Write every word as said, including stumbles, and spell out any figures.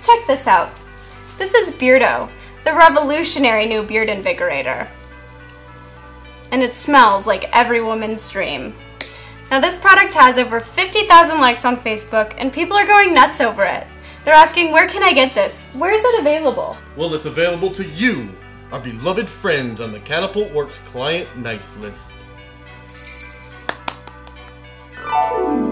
Check this out. This is Beard O, the revolutionary new beard invigorator. And it smells like every woman's dream. Now this product has over fifty thousand likes on Facebook and people are going nuts over it. They're asking, where can I get this? Where is it available? Well, it's available to you, our beloved friends on the Catapult Works Client Nice List.